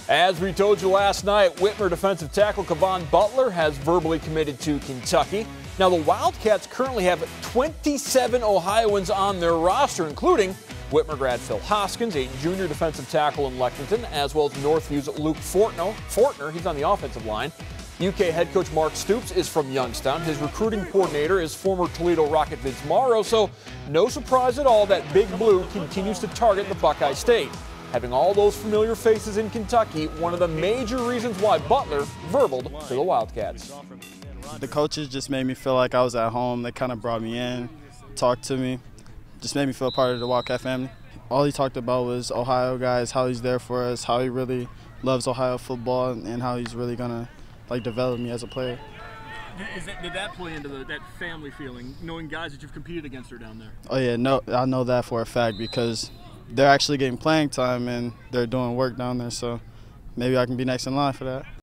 As we told you last night, Whitmer defensive tackle Cavon Butler has verbally committed to Kentucky. Now, the Wildcats currently have 27 Ohioans on their roster, including Whitmer grad Phil Hoskins, a junior defensive tackle in Lexington, as well as Northview's Luke Fortner. He's on the offensive line. UK head coach Mark Stoops is from Youngstown. His recruiting coordinator is former Toledo Rocket Vince Morrow, so no surprise at all that Big Blue continues to target the Buckeye State. Having all those familiar faces in Kentucky, one of the major reasons why Butler verbaled to the Wildcats. The coaches just made me feel like I was at home. They kind of brought me in, talked to me, just made me feel part of the Wildcat family. All he talked about was Ohio guys, how he's there for us, how he really loves Ohio football, and how he's really going to develop me as a player. Did that play into that family feeling, knowing guys that you've competed against are down there? Oh yeah, no, I know that for a fact because they're actually getting playing time and they're doing work down there, so maybe I can be next in line for that.